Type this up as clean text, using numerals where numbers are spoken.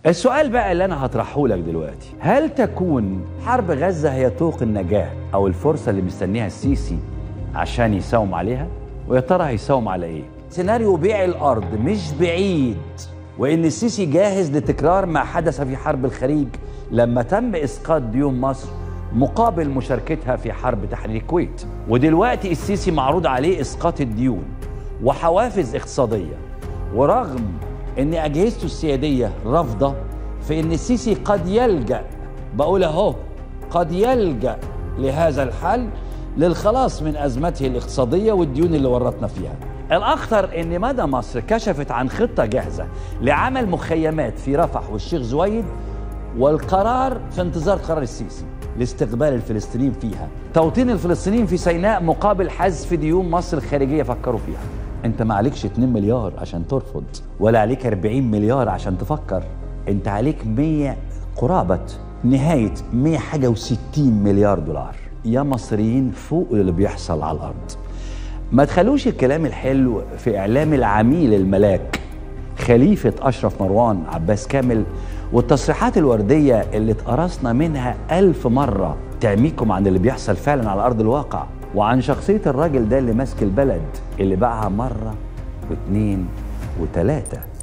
السؤال بقى اللي أنا هطرحه لك دلوقتي، هل تكون حرب غزة هي طوق النجاة أو الفرصة اللي مستنيها السيسي عشان يساوم عليها؟ ويا ترى هيساوم على إيه؟ سيناريو بيع الأرض مش بعيد، وإن السيسي جاهز لتكرار ما حدث في حرب الخليج لما تم إسقاط ديون مصر مقابل مشاركتها في حرب تحرير الكويت. ودلوقتي السيسي معروض عليه إسقاط الديون وحوافز اقتصادية، ورغم ان اجهزته السياديه رافضه، فان السيسي قد يلجا، بقول اهو قد يلجا لهذا الحل للخلاص من ازمته الاقتصاديه والديون اللي ورطنا فيها. الاخطر ان مدى مصر كشفت عن خطه جاهزه لعمل مخيمات في رفح والشيخ زويد، والقرار في انتظار قرار السيسي لاستقبال الفلسطينيين فيها، توطين الفلسطينيين في سيناء مقابل حذف ديون مصر الخارجيه فكروا فيها. انت ما عليكش 2 مليار عشان ترفض، ولا عليك 40 مليار عشان تفكر، انت عليك قرابة نهاية 160 مليار دولار. يا مصريين فوق اللي بيحصل على الارض. ما تخلوش الكلام الحلو في اعلام العميل الملاك خليفة اشرف مروان عباس كامل والتصريحات الوردية اللي اتقرصنا منها 1000 مرة تعميكم عن اللي بيحصل فعلا على ارض الواقع، وعن شخصية الراجل ده اللي ماسك البلد اللي باعها مرة واثنين وثلاثة.